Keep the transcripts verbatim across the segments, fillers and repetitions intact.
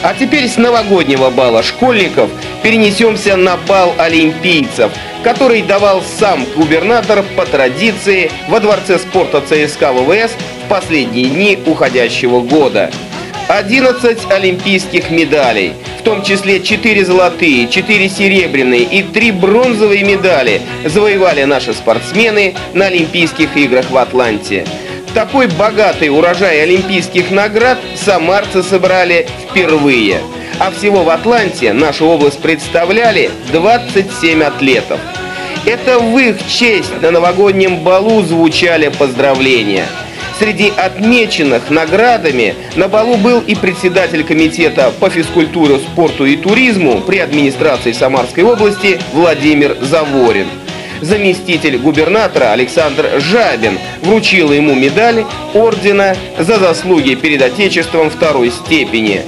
А теперь с новогоднего бала школьников перенесемся на бал олимпийцев, который давал сам губернатор по традиции во Дворце спорта ЦСКА ВВС в последние дни уходящего года. одиннадцать олимпийских медалей, в том числе четыре золотые, четыре серебряные и три бронзовые медали завоевали наши спортсмены на Олимпийских играх в Атланте. Такой богатый урожай олимпийских наград самарцы собрали впервые. А всего в Атланте нашу область представляли двадцать семь атлетов. Это в их честь на новогоднем балу звучали поздравления. Среди отмеченных наградами на балу был и председатель комитета по физкультуре, спорту и туризму при администрации Самарской области Владимир Заворин. Заместитель губернатора Александр Жабин вручил ему медаль ордена за заслуги перед Отечеством второй степени.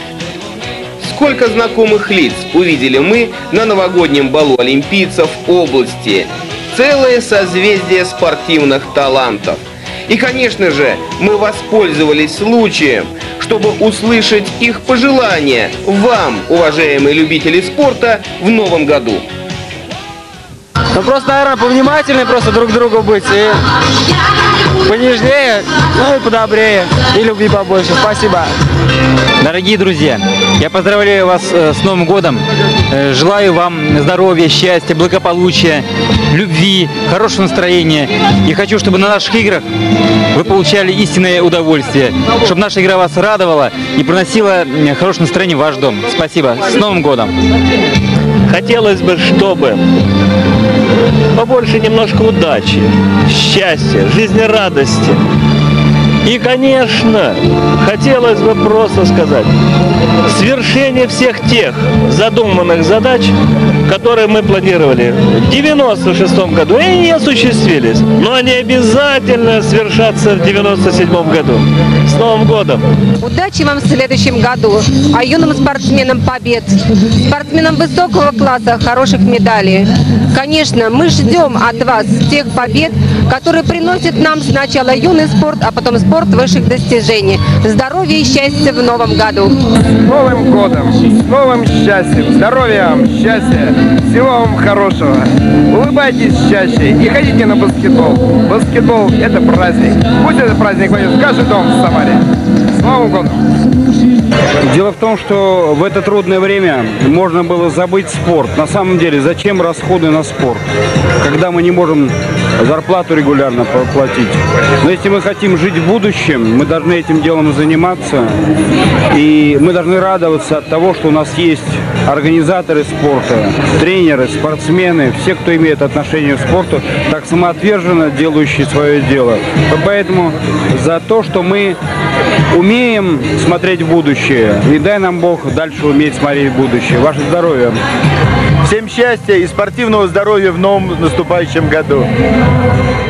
Сколько знакомых лиц увидели мы на новогоднем балу олимпийцев области. Целое созвездие спортивных талантов. И, конечно же, мы воспользовались случаем, чтобы услышать их пожелания вам, уважаемые любители спорта, в новом году. Ну просто, наверное, повнимательнее просто друг к другу быть и понежнее, ну и подобрее, и любви побольше. Спасибо. Дорогие друзья, я поздравляю вас с Новым годом. Желаю вам здоровья, счастья, благополучия, любви, хорошего настроения. И хочу, чтобы на наших играх вы получали истинное удовольствие, чтобы наша игра вас радовала и приносила хорошее настроение в ваш дом. Спасибо. С Новым годом! Хотелось бы, чтобы побольше немножко удачи, счастья, жизнерадости. И, конечно, хотелось бы просто сказать, свершение всех тех задуманных задач, которые мы планировали в девяносто шестом году, и они осуществились, но они обязательно свершатся в девяносто седьмом году. С Новым годом! Удачи вам в следующем году, а юным спортсменам побед, спортсменам высокого класса хороших медалей. Конечно, мы ждем от вас тех побед, которые приносят нам сначала юный спорт, а потом спорт высших достижений. Здоровья и счастья в новом году! С Новым годом! С новым счастьем! Здоровья вам, счастья! Всего вам хорошего! Улыбайтесь чаще и ходите на баскетбол. Баскетбол – это праздник. Пусть этот праздник войдет в каждый дом в Самаре. С Новым годом! Дело в том, что в это трудное время можно было забыть спорт. На самом деле, зачем расходы на спорт, когда мы не можем зарплату регулярно платить? Но если мы хотим жить в будущем, мы должны этим делом заниматься. И мы должны радоваться от того, что у нас есть организаторы спорта, тренеры, спортсмены, все, кто имеет отношение к спорту, так самоотверженно делающие свое дело. Поэтому за то, что мы умеем смотреть в будущее, и дай нам Бог дальше уметь смотреть в будущее. Ваше здоровье! Всем счастья и спортивного здоровья в новом наступающем году!